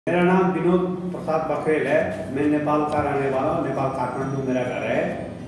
मेरा नाम विनोद प्रसाद बखेल है। मैं नेपाल का रहने वाला हूँ। नेपाल काठमांडू मेरा घर है।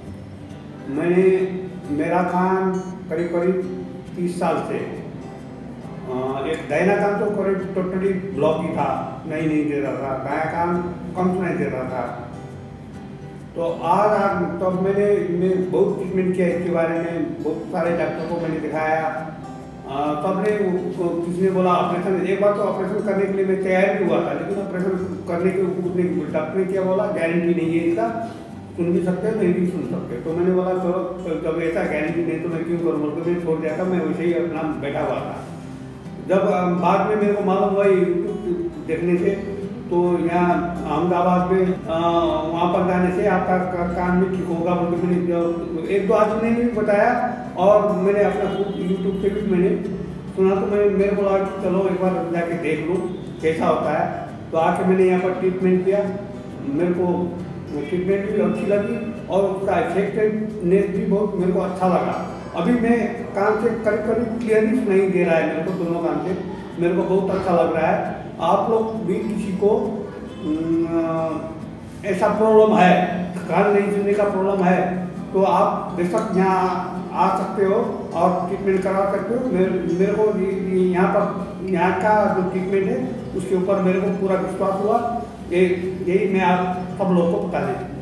मेरा काम करीब करीब 30 साल से एक दाहिना काम तो करीब टोटली ब्लॉक ही था, नहीं दे रहा था। दाया काम कम सुनाई दे रहा था। तो आज तब मैंने बहुत ट्रीटमेंट किया इसके बारे में, बहुत सारे डॉक्टर को मैंने दिखाया। तब ने किसी ने बोला ऑपरेशन। एक बार तो ऑपरेशन करने के लिए मैं तैयार भी हुआ था, लेकिन ऑपरेशन करने के उसने डॉक्टर ने क्या बोला, गारंटी नहीं है इसका, सुन भी सकते हैं नहीं भी सुन सकते। तो मैंने बोला चलो जब ऐसा गारंटी नहीं तो मैं क्यों करूँ, बोल के मैं छोड़ दिया था। मैं वैसे ही अपना बैठा हुआ था। जब बाद में मेरे को मालूम हुआ यूट्यूब देखने से, तो यहाँ अहमदाबाद में वहाँ पर जाने से आपका कान में ठीक होगा बोल के मैंने एक दो आदमी ने भी बताया, और मैंने अपना खुद यूट्यूब से भी मैंने सुना। तो मेरे को लगा कि चलो एक बार जाके देख लूँ कैसा होता है। तो आके मैंने यहाँ पर ट्रीटमेंट किया। मेरे को ट्रीटमेंट भी अच्छी लगी और उसका इफेक्टिवनेस भी बहुत मेरे को अच्छा लगा। अभी मैं कान से करीब क्लियरली नहीं दे रहा है मेरे को, दोनों कान से मेरे को बहुत अच्छा लग रहा है। आप लोग भी किसी को ऐसा प्रॉब्लम है, कान नहीं सुनने का प्रॉब्लम है, तो आप बेशक यहाँ आ सकते हो और ट्रीटमेंट करा सकते हो। मेरे को यहाँ का जो ट्रीटमेंट है उसके ऊपर मेरे को पूरा विश्वास हुआ। यही मैं आप सब लोगों को बता दें।